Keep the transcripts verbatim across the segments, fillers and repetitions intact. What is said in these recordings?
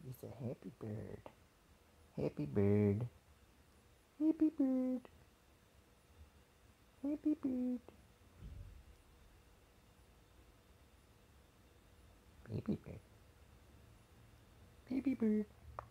He's a happy bird. Happy bird. Happy bird. Happy bird. Baby bird. Baby bird.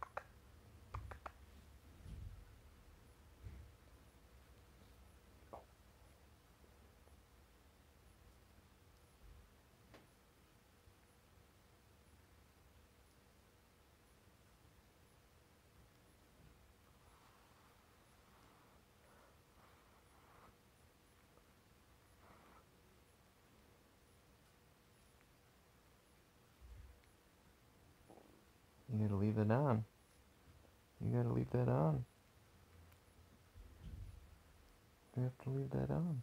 You gotta leave it on. You gotta leave that on. You have to leave that on.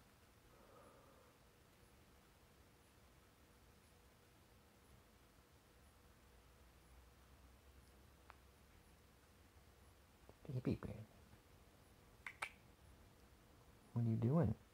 Baby bird. What are you doing?